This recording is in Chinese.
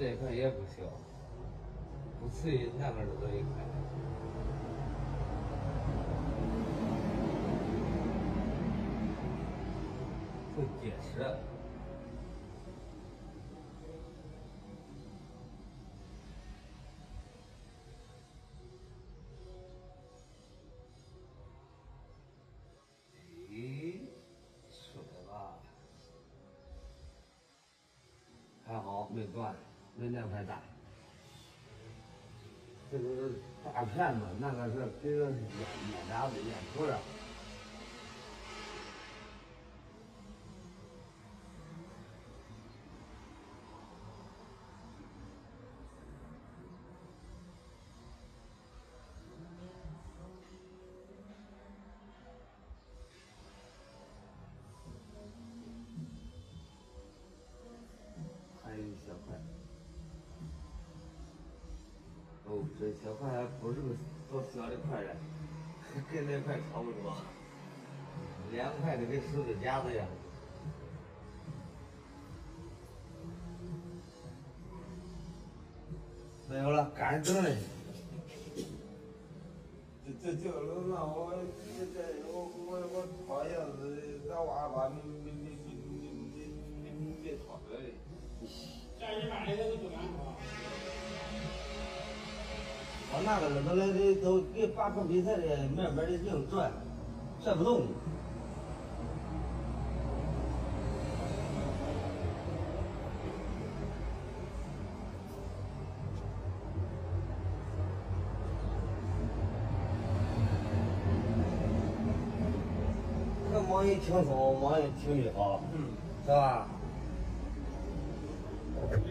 这一块也不小，不至于那个这一块。会结实。咦，出来吧？还好没断，没那块大。这个是大片子，那个是给个眼夹子、眼珠子。还有一小块。哦，这小块还不是个多小的块儿，跟那块差不多，2块的跟十字夹子一样。没有了，干整嘞。这让我我掏叶子，咱娃娃没掏出来的。 这一半的都不敢掏。 我那个都给拔河比赛的慢慢的硬转，转不动。这忙也轻松，忙也挺好，是吧？